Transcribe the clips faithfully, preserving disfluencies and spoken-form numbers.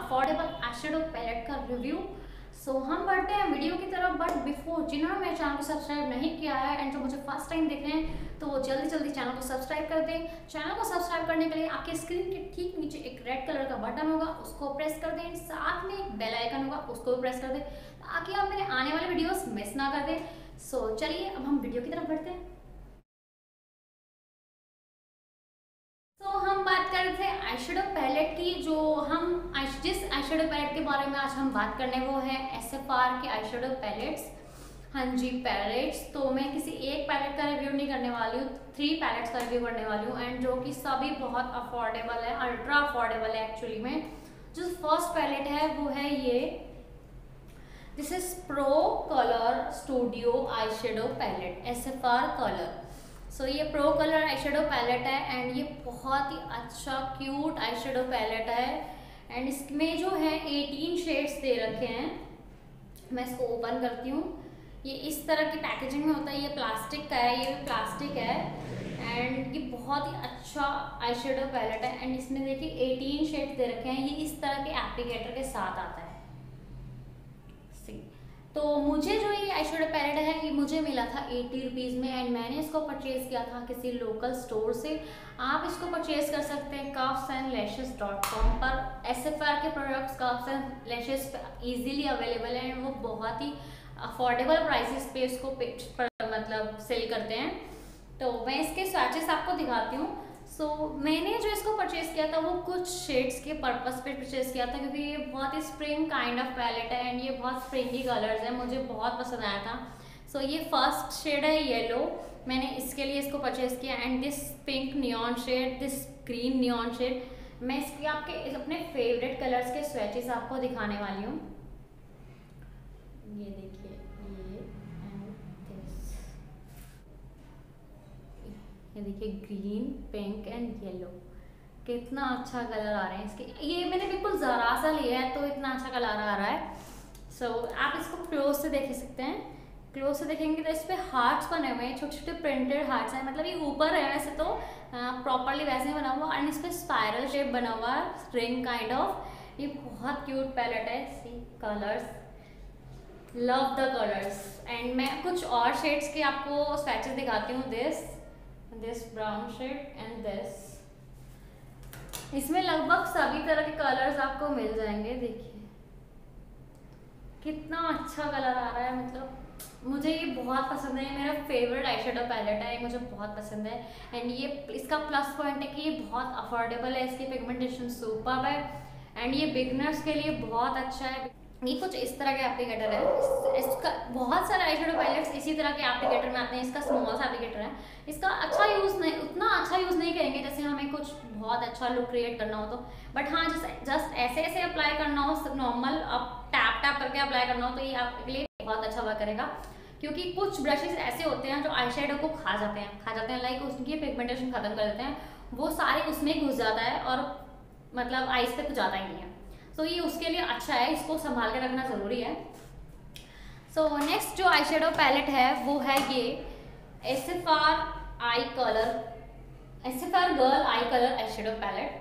Affordable eyeshadow palette का review. So so, हम बढ़ते हैं वीडियो की तरफ, बट बिफोर जिन्होंने मेरे चैनल को सब्सक्राइब नहीं किया है एंड जो मुझे फर्स्ट टाइम देख रहे हैं तो वो जल्दी जल्दी चैनल को सब्सक्राइब कर दें। चैनल को सब्सक्राइब करने के लिए आपके स्क्रीन के ठीक नीचे एक रेड कलर का बटन होगा, उसको प्रेस कर दें। साथ में एक बेल आइकन होगा, उसको भी प्रेस कर दें ताकि आप मेरे आने वाले वीडियोस मिस ना कर दें। सो so, चलिए अब हम वीडियो की तरफ बढ़ते हैं। तो हम बात कर रहे थे आईशैडो पैलेट की। जो हम जिस आईशैडो पैलेट के बारे में आज हम बात करने वो है एस एफ आर के आईशैडो पैलेट्स। हाँ जी, पैलेट्स। तो मैं किसी एक पैलेट का रिव्यू नहीं करने वाली हूँ, थ्री पैलेट्स का रिव्यू करने वाली हूँ एंड जो कि सभी बहुत अफोर्डेबल है, अल्ट्रा अफोर्डेबल है एक्चुअली में। जो फर्स्ट पैलेट है वो है ये, this is pro colour studio eyeshadow palette S F R colour. So so, ये प्रो कलर आईशैडो पैलेट है एंड ये बहुत ही अच्छा क्यूट आईशैडो पैलेट है एंड इसमें जो है अठारह शेड्स दे रखे हैं। मैं इसको ओपन करती हूँ। ये इस तरह की पैकेजिंग में होता है, ये प्लास्टिक का है, ये भी प्लास्टिक है एंड ये बहुत ही अच्छा आईशैडो पैलेट है एंड इसमें देखिए अठारह शेड्स दे रखे हैं। ये इस तरह के एप्लीकेटर के साथ आता है। तो मुझे जो ये आईशैडो पैलेट है ये मुझे मिला था एटी रुपीज़ में एंड मैंने इसको परचेज़ किया था किसी लोकल स्टोर से। आप इसको परचेज़ कर सकते हैं curves and lashes dot com पर। एस एफ आर के प्रोडक्ट्स कर्व्स एंड लैशेस पे ईजिली अवेलेबल है एंड वो बहुत ही अफोर्डेबल प्राइसेस पे इसको पर मतलब सेल करते हैं। तो मैं इसके स्वैचेस आपको दिखाती हूँ। सो so, मैंने जो इसको परचेज़ किया था वो कुछ शेड्स के पर्पस पे परचेज़ किया था क्योंकि ये बहुत ही स्प्रिंग काइंड ऑफ पैलेट है एंड ये बहुत स्प्रिंगी कलर्स है, मुझे बहुत पसंद आया था। सो so, ये फर्स्ट शेड है येलो, मैंने इसके लिए इसको परचेज़ किया and this pink neon shade, this green neon shade. मैं इसके आपके इस अपने फेवरेट कलर्स के स्वैचेस आपको दिखाने वाली हूँ। ये देखिए, ये देखिए ग्रीन, पिंक एंड येलो, कितना अच्छा कलर आ रहे हैं इसके। ये मैंने बिल्कुल ज़रा सा लिया है तो इतना अच्छा कलर आ रहा है। सो so, आप इसको क्लोज से देख सकते हैं। क्लोज से देखेंगे तो इस पर हार्ट्स बने हुए हैं, छोटे छोटे प्रिंटेड हार्ट्स हैं। मतलब ये ऊपर है वैसे तो प्रॉपरली वैसे ही बना हुआ एंड इस पर स्पायरल शेप बना हुआ है, रिंग काइंड ऑफ। ये बहुत क्यूट पैलेट है। See colours, love the colours. And मैं कुछ और शेड्स के आपको स्वैचेस दिखाती हूँ। This this brown shade and this. इसमें लगभग सभी तरह के कलर्स आपको मिल जाएंगे। देखिए कितना अच्छा कलर आ रहा है, मतलब मुझे ये बहुत पसंद है। मेरा फेवरेट आईशैडो पैलेट है, ये मुझे बहुत पसंद है एंड ये इसका प्लस पॉइंट है कि ये बहुत अफोर्डेबल है, इसकी पिगमेंटेशन सुपर्ब है एंड ये बिगनर्स के लिए बहुत अच्छा है। ये कुछ इस तरह के एप्लीकेटर है। इस, इसका बहुत सारे आईशैडो पैलेट्स इसी तरह के एप्लीकेटर में आते हैं। इसका स्मॉल सा एप्लीकेटर है। इसका अच्छा यूज़ नहीं, उतना अच्छा यूज़ नहीं करेंगे जैसे हमें कुछ बहुत अच्छा लुक क्रिएट करना हो तो, बट हाँ जैसे जस्ट ऐसे ऐसे अप्लाई करना हो, नॉर्मल अब टैप टैप करके अप्लाई करना हो तो ये आपके लिए बहुत अच्छा वर्क करेगा। क्योंकि कुछ ब्रशेस ऐसे होते हैं जो आईशैडो को खा जाते हैं खा जाते हैं लाइक उसकी पिगमेंटेशन खत्म कर देते हैं, वो सारे उसमें घुस जाता है और मतलब आइज पे कुछ जाता ही नहीं है। तो so, ये उसके लिए अच्छा है, इसको संभाल के रखना ज़रूरी है। सो so, नेक्स्ट जो आईशैडो पैलेट है वो है ये S F R eye colour S F R girl eye colour eyeshadow palette.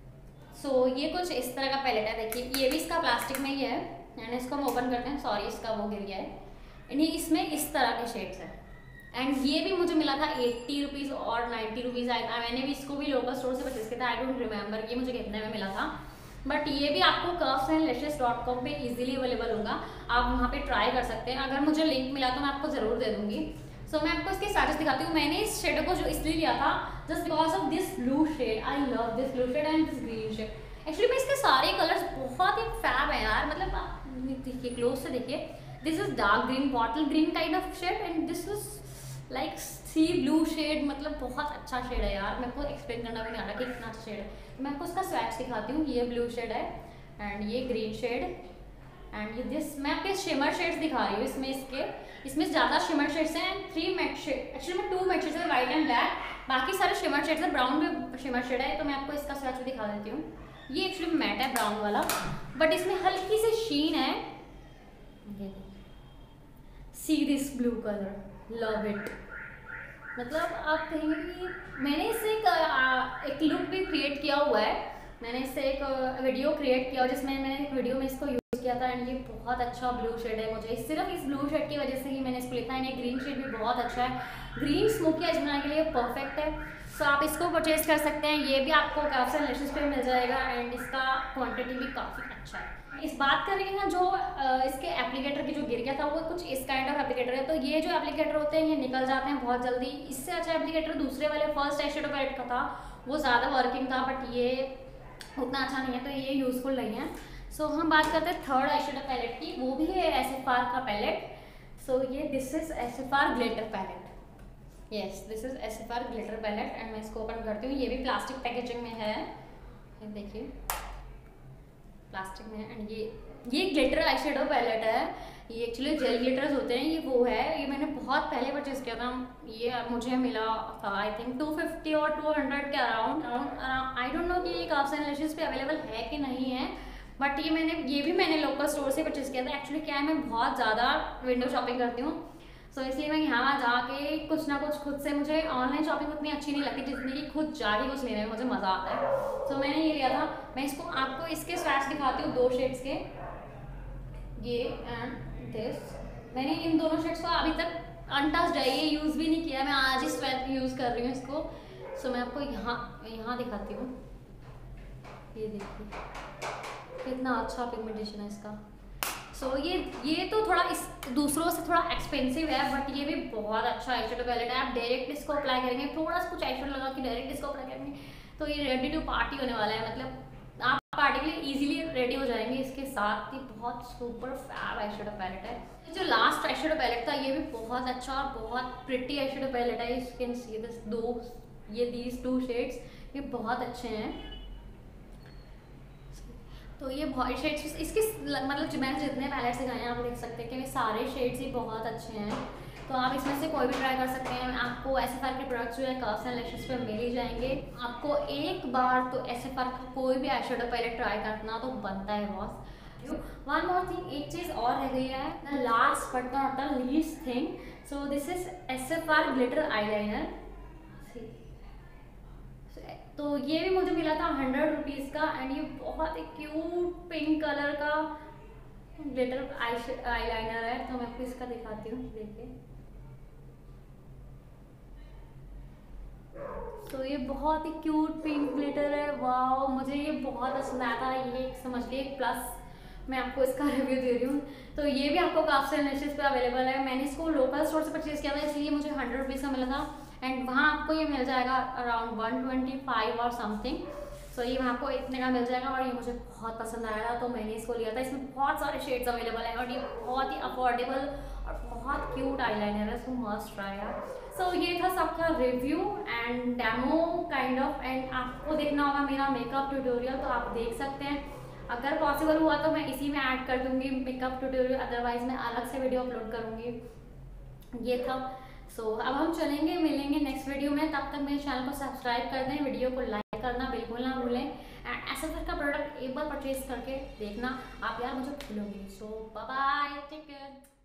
So ये कुछ इस तरह का पैलेट है। देखिए ये भी इसका प्लास्टिक में ही है एंड इसको हम ओपन करते हैं। सॉरी इसका वो गिर गया है एंड इसमें इस तरह के शेड्स हैं एंड ये भी मुझे मिला था एट्टी रुपीज़ और नाइन्टी रुपीज़। मैंने भी इसको भी लोकल स्टोर से परचेज किया था। आई डोंट रिमेंबर कि मुझे कितने में मिला था, बट ये भी आपको curves and lashes dot com पे इजीली अवेलेबल होगा, आप वहाँ पे ट्राई कर सकते हैं। अगर मुझे लिंक मिला तो मैं आपको ज़रूर दे दूँगी। सो so, मैं आपको इसके स्टार्टर्स दिखाती हूँ। मैंने इस शेड को जो इसलिए लिया था just because of this blue shade. I love this blue shade and this green shade. Actually मैं इसके सारे कलर्स बहुत ही फैब है यार, मतलब आप देखिए क्लोज से देखिए। This is dark green, bottle green kind of shade and this is like sea blue shade. मतलब बहुत अच्छा शेड है यार, मेरे को एक्सप्लेन करना भी नहीं आ रहा कि कितना अच्छा शेड है। मैं आपको उसका स्वैच दिखाती हूँ। ये ब्लू शेड है एंड ये ग्रीन शेड एंड ये दिस। मैं आपके शिमर शेड्स दिखा रही हूँ। इसमें इसके इसमें ज़्यादा शिमर शेड्स हैं and three matte shade, actually में टू मैट शेड्स है, वाइट एंड ब्लैक, बाकी सारे शिमर शेड्स है। ब्राउन में शिमर शेड है तो मैं आपको इसका स्वैच दिखा देती हूँ। ये एक्चुअली मैट है ब्राउन वाला, बट इसमें हल्की सी शीन है। See this blue colour, love it. मतलब आप कहेंगे कि मैंने इससे एक, एक लुक भी क्रिएट किया हुआ है मैंने इससे एक वीडियो क्रिएट किया जिसमें मैंने एक वीडियो में इसको यूज़ किया था एंड ये बहुत अच्छा ब्लू शेड है। मुझे सिर्फ इस ब्लू शेड की वजह से ही मैंने इसको लिया था। एंड ये ग्रीन शेड भी बहुत अच्छा है, ग्रीन स्मोकी आइज बनाने के लिए परफेक्ट है। सो आप इसको परचेज कर सकते हैं। ये भी आपको काफ़ी सारे लैशेस पे मिल जाएगा एंड इसका क्वांटिटी भी काफ़ी अच्छा है। इस बात कर रही है ना जो इसके एप्लीकेटर की जो गिर गया था वो कुछ इस काइंड ऑफ एप्लीकेटर है। तो ये जो एप्लीकेटर होते हैं ये निकल जाते हैं बहुत जल्दी। इससे अच्छा एप्लीकेटर दूसरे वाले फर्स्ट आई शेडो पैलेट का था, वो ज़्यादा वर्किंग था, बट ये उतना अच्छा नहीं है, तो ये यूज़फुल नहीं है। सो so, हम बात करते हैं थर्ड आई शेडो पैलेट की, वो भी है एस एफ आर का पैलेट। सो so, ये this is S F R glitter palette. Yes, this is S F R glitter palette and मैं इसको ओपन करती हूँ। ये भी प्लास्टिक पैकेजिंग में है, ये देखिए प्लास्टिक में है। एंड ये ये ग्लिटर आई शेडो पैलेट है। ये एक्चुअली जेल ग्लिटर्स होते हैं, ये वो है। ये मैंने बहुत पहले परचेज किया था। ये मुझे मिला था आई थिंक टू फिफ्टी और टू हंड्रेड के अराउंड। आई डोंट नो कि ये काफ्स एंड लैशेस पे अवेलेबल है कि नहीं है, बट ये मैंने ये भी मैंने लोकल स्टोर से परचेज किया था। एक्चुअली क्या है, मैं बहुत ज़्यादा विंडो शॉपिंग करती हूँ, सो so, इसलिए मैं यहाँ जाके कुछ ना कुछ खुद से, मुझे ऑनलाइन शॉपिंग उतनी अच्छी नहीं लगती जितनी कि खुद जाके कुछ लेने में मुझे मज़ा आता है। सो so, मैंने ये लिया था। मैं इसको आपको इसके स्वैच दिखाती हूँ, दो शेड्स के, ये एंड दिस। मैंने इन दोनों शेड्स को अभी तक अनटच्ड है, ये यूज़ भी नहीं किया। मैं आज ही स्वैच यूज़ कर रही हूँ इसको। सो so, मैं आपको यहाँ यहाँ दिखाती हूँ। ये देखिए कितना अच्छा पिगमेंटेशन है इसका। सो so, ये ये तो थोड़ा इस दूसरों से थोड़ा एक्सपेंसिव है, बट ये भी बहुत अच्छा आई शेडो पैलेट है। आप डायरेक्ट इसको अप्लाई करेंगे, थोड़ा सा कुछ आई शेडो लगा के डायरेक्ट इसको अप्लाई करेंगे तो ये रेडी टू पार्टी होने वाला है। मतलब आप पार्टी के लिए इजीली रेडी हो जाएंगे इसके साथ। ये बहुत super fab eye shadow palette है। जो लास्ट आई शेडो पैलेट था ये भी बहुत अच्छा और बहुत प्रिटी आई शेडो पैलेट है। यू कैन सी दिस दो ये दीज टू शेड्स, ये बहुत अच्छे हैं। तो ये बहुत शेड्स इसके मतलब मैंने जितने पैलेट्स दिखाए हैं आप देख सकते हैं कि ये सारे शेड्स ही बहुत अच्छे हैं। तो आप इसमें से कोई भी ट्राई कर सकते हैं। आपको एस एफ आर के प्रोडक्ट्स जो है कर्व्स एंड लैशेस पे मिल ही जाएंगे। आपको एक बार तो एस एफ आर का कोई भी आई शेडो पैलेट ट्राई करना तो बनता है बॉस। वन मोर थिंग, एक चीज़ और रह गई है, the last but not the least thing. So this is S F R glitter eyeliner. तो ये भी मुझे मिला था हंड्रेड रुपीज़ का एंड ये बहुत ही क्यूट पिंक कलर का ग्लिटर आई आईलाइनर है। तो मैं आपको इसका दिखाती हूँ, देखिए। तो ये बहुत ही क्यूट पिंक ग्लिटर है, वाओ मुझे ये बहुत पसंद आया था। ये समझ लीजिए एक प्लस मैं आपको इसका रिव्यू दे रही हूँ। तो ये भी आपको काफ़ी सारे लैशेस पे अवेलेबल है। मैंने इसको लोकल स्टोर से परचेज किया था, इसलिए मुझे हंड्रेड रुपीज़ का मिला था एंड वहाँ आपको ये मिल जाएगा अराउंड वन ट्वेंटी फाइव और समथिंग। सो ये वहाँ आपको इतने का मिल जाएगा और ये मुझे बहुत पसंद आया था, तो मैंने इसको लिया था। इसमें बहुत सारे शेड्स अवेलेबल हैं और ये बहुत ही अफोर्डेबल और बहुत क्यूट आईलाइनर है, सो मस्ट ट्राई यार। सो ये था सबका review and demo kind of. And आपको देखना होगा मेरा मेकअप ट्यूटोरियल, तो आप देख सकते हैं। अगर पॉसिबल हुआ तो मैं इसी में ऐड कर दूंगी मेकअप ट्यूटोरियल, अदरवाइज मैं अलग से वीडियो अपलोड करूँगी। ये था। सो so, अब हम चलेंगे मिलेंगे नेक्स्ट वीडियो में। तब तक मेरे चैनल को सब्सक्राइब कर दें, वीडियो को लाइक करना बिल्कुल ना भूलें एंड एस एफ आर का प्रोडक्ट एक बार परचेज करके देखना आप यार, मुझे भूलोगे। So bye bye, take care.